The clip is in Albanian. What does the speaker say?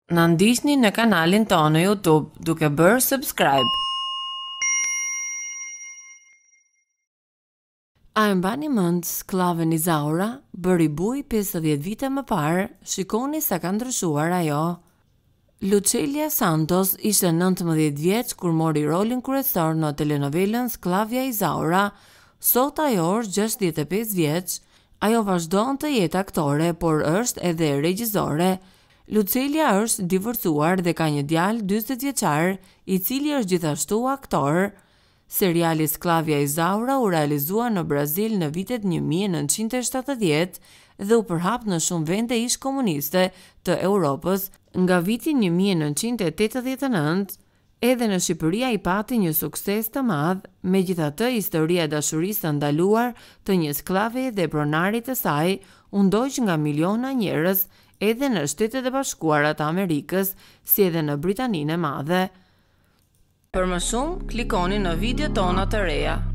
Na ndiqni në kanalin tonë në YouTube duke bërë subscribe. A e mbani mend Skllavja Izaura, bëri bujë 50 vite më parë, shikoni sa ka ndryshuar ajo. Lucelia ishte 19 vjeç kur mori rolin kryesor në telenovelën Skllavja Izaura. Sot ajo është 65 vjeç. Ajo vazhdon të jetë aktore, por është edhe regjisore. Lucelia është divorcuar dhe ka një djalë 40 vjeçar, i cili është gjithashtu aktor. Seriali Skllavja Izaura u realizua në Brazil në vitet 1970 dhe u përhap në shumë vende ish komuniste të Europës. Nga viti 1989, edhe në Shqipëri ai pati një sukses të madh, megjithatë historia e dashurisë së ndaluar të një skllave dhe pronarit të saj u ndoq nga miliona njerëz edhe në Shtetet e Bashkuara të Amerikës, si edhe në Britaninë e Madhe. Për më shumë, klikoni në video tona të reja.